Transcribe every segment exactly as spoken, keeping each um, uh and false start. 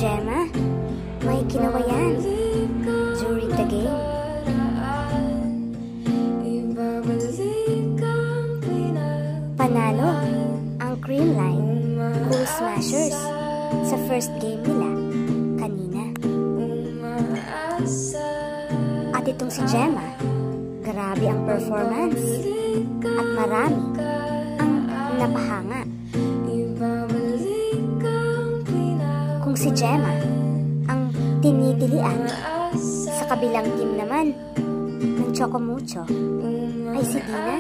Gemma, may kinawayan during the game. Panalo ang Creamline Cool Smashers sa first game nila kanina. At itong si Gemma, grabe ang performance at marami ang napahanga. Kung si Gemma ang tinitilian, sa kabilang team naman ng Chocomucho ay si Dina.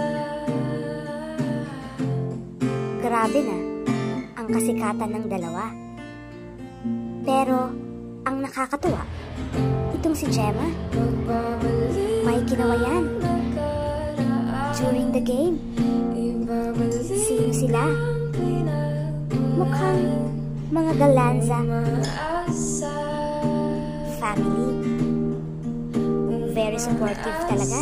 Grabe na ang kasikatan ng dalawa. Pero ang nakakatuwa, itong si Gemma, may kinawayan during the game. Sino sila? Mukhang mga Galanza family. Very supportive talaga.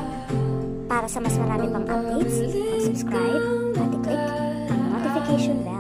Para sa mas marami pang updates, mag-subscribe at i-click ang notification bell.